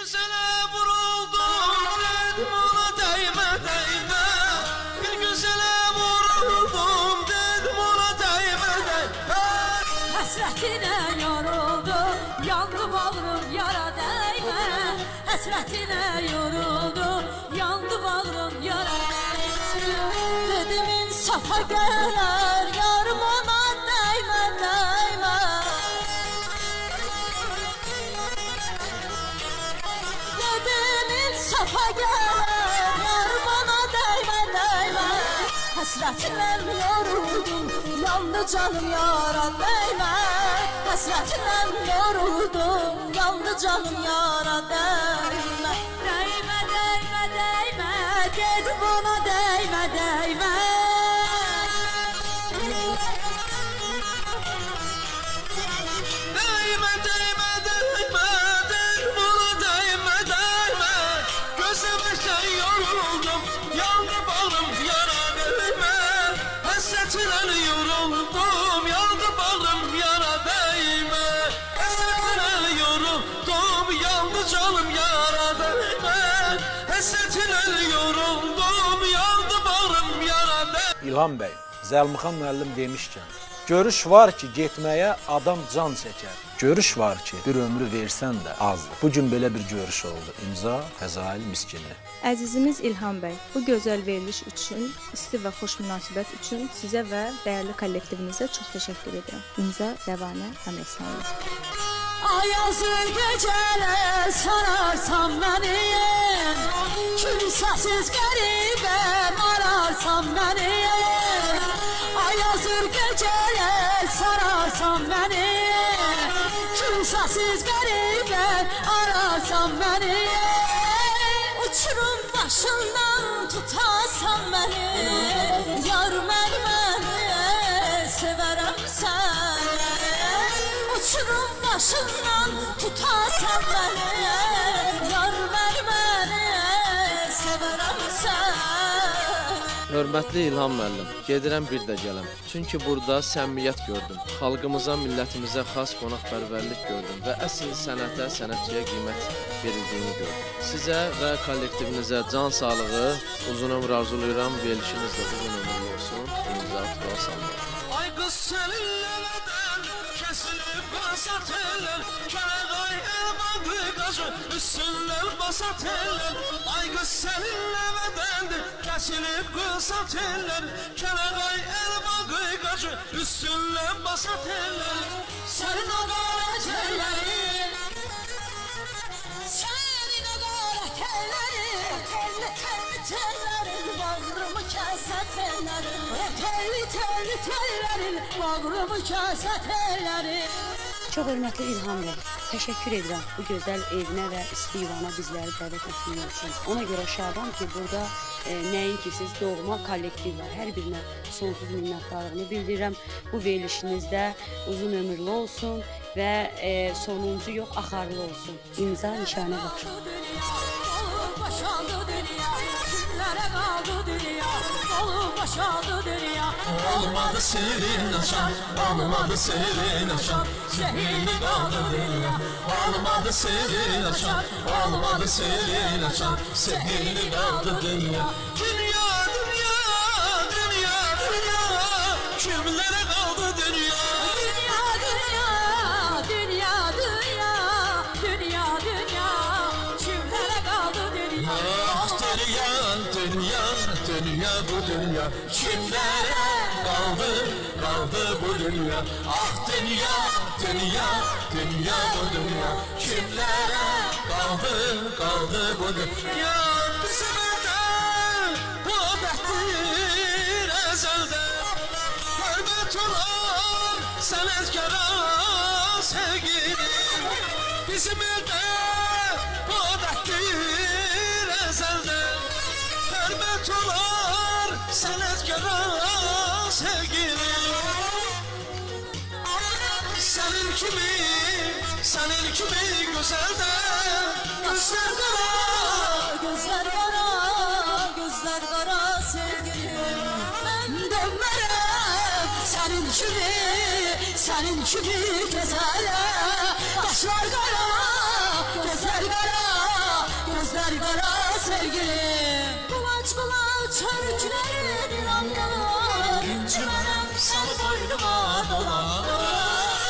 güzele vuruldum, dedim ona değme değme. Bir güzele vuruldum, dedim ona değme değme. Həsrətinə yoruldum, yandı bağrım yara değme. Həsrətinə yoruldum, yandı bağrım yara değme. Dedim insafa gələr, yarım ona değme değme. Dedim insafa gələr, yarım ona değme değme. Həsrətinə yoruldum, yandı canım yara değme. Həsrətinə yoruldum, yandı canım yara değme. Değme değme değme, dedim ona değme değme. Değme değme değme, dedim ona değme değme. Gözüme sen yoruldum, yandı bağrım yara değme. Hasretine yoruldum, yandı bağrım yara değme. Hasretine yoruldum, yandı canım yara değme. Hasretine yoruldum, yandı bağrım yara değme. İlham bəy, Zəlmixan müəllim demişkən, görüş var ki, getməyə adam can çəkər. Görüş var ki, bir ömrü versən də azdır. Bugün belə bir görüş oldu. İmza Fəzail Miskinli. Əzizimiz İlham bəy, bu gözəl veriliş üçün, isti və xoş münasibət üçün sizə və dəyərli kollektivinizə çox təşəkkür edirəm. İmza Rəvanə Əməksanoğlu. Ayazır geceler sararsan beni, kimsesiz garibem ararsan beni. Ayazır geceler sararsan beni, kimsesiz garibem ararsan beni. Uçurum başından tutarsan beni, yar beni severim seni. Uçurum başından tutarsan beni, yar beni severim seni. Hörmətli İlham müəllim, gedirəm bir də gələm. Çünki burada səmimiyyət gördüm. Xalqımıza, millətimizə xas qonaqpərvərlik gördüm və əsl sənətə, sənətçiyə qiymət verildiyini gördüm. Sizə və kollektivinizə can sağlığı, uzun ömür arzulayıram. Verilişiniz də uzun ömürlü olsun. İmza Tural Salman. Ay kız seninle neden kesilip basat eller, Kərəğay elmadı qacı üstünlər basat eller. Ay kız seninle neden kesilip basat eller, Kərəğay elmadı qacı üstünlər basat eller. Senin o qarat ellerin, senin o qarat ellerin, telli telli tellerin, bağrımı kəsət ellerin, telli telli tellerin, bağrımı kəsət ellerin. Çox hörmətli İlham bəy, təşəkkür edirəm bu gözəl evinə və isti yuvana bizləri dəvət etdiyiniz üçün. Ona görə şadam ki, burada nəinki siz doğma kollektiv var, hər birinə sonsuz minnətdarlığını bildirirəm. Bu verilişinizdə uzun ömürlü olsun və sonuncu yox, axarlı olsun. İmza Nişanə Baxışov. Boşaldı dünya, kimlərə qaldı dünya, olub boşaldı dünya. Olmadı senin aşan, olmadı senin aşan, zehirli kaldı dünya. Olmadı senin aşan, olmadı senin aşan, zehirli kaldı dünya. Dünya, dünya, dünya, dünya, kimlere kaldı dünya? Dünya, dünya, dünya, dünya, dünya, dünya, kimlərə qaldı dünya? Ah dünya, dünya, dünya bu dünya, kimlere kaldı, kaldı bu dünya? Ah dünya, dünya, dünya bu dünya, kimlere kaldı, kaldı bu dünya? Bizim evde bu bektir ezelde, hürmet olar senetkara sevgilim. Bizim evde bu bektir ezelde, hürmet olar senetkara sevgilim. Senin kimi güzel de gözler kara, Gözler kara, gözler kara sevgilim. Ben dönmərəm senin kimi güzele. Kaşlar kara, gözler kara çörüklerin inanlar İncimenem sal boynuma dolar.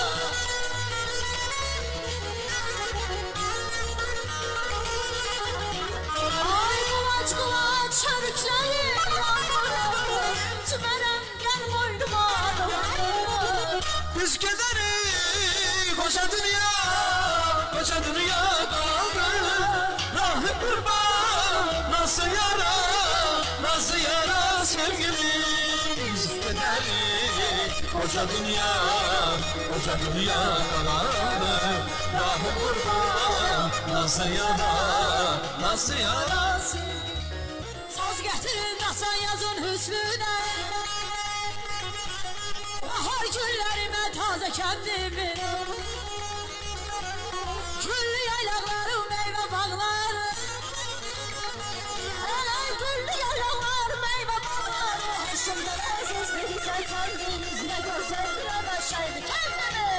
Ay kulaç kulaç çörüklerin inanlar İncimenem gel boynuma dolar. Biz gideriz koca dünya kaldı. Rahim kurban nasıl yara sevgimiz gideriz. Koca dünya kaldı. Rahim kurban nasıl yara Saz getirin Hasan yazın hüsnüne bahar güllerime taze kendimi güllü yaylaklarım meyve bağları güllü yaylaklar meyve bağları hoşumda lezzetli güzel kendimiz ne güzel bir aşağıydı kendimi.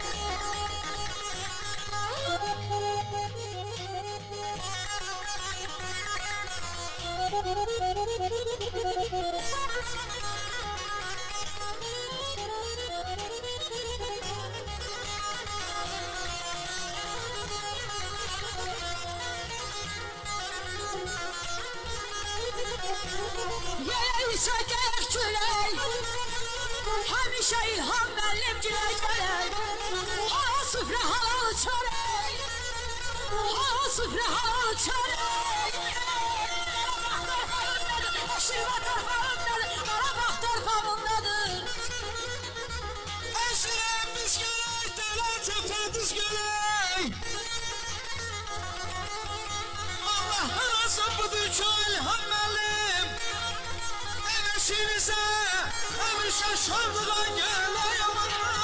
Yere çeker küley Hemşe ilham bellim cilekler Hala süfre halal çörek Hala süfre halal çörek Şirva tarafındadır Karabağ tarafındadır Eşrem biz gerek delen tepediz gerek. Allah'ın azabıdır ki ilham elim. Ev eşinize hemşe şarlığa gel ayamanlar.